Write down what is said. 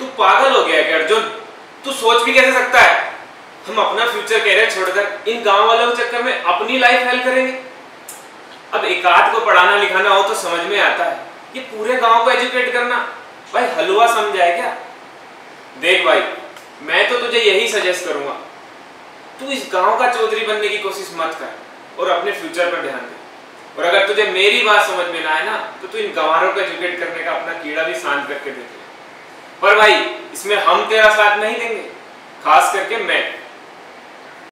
तू पागल हो गया है क्या अर्जुन? तू सोच भी कैसे सकता है? हम अपना फ्यूचर कैरियर छोड़कर इन गांव वालों के चक्कर में अपनी लाइफ हेल करेंगे? अब एक आध को पढ़ाना लिखाना हो तो समझ में आता है, ये पूरे गांव को एजुकेट करना भाई हलवा समझा है क्या? देख भाई, मैं तो तुझे यही सजेस्ट करूंगा, तू इस गांव का चौधरी बनने की कोशिश मत कर और अपने फ्यूचर पर ध्यान दे। और अगर तुझे मेरी बात समझ में ना आए ना तो तू इन गंवारों को एजुकेट करने का अपना कीड़ा भी शांत करके देख ले। पर भाई इसमें हम तेरा साथ नहीं देंगे, खास करके मैं।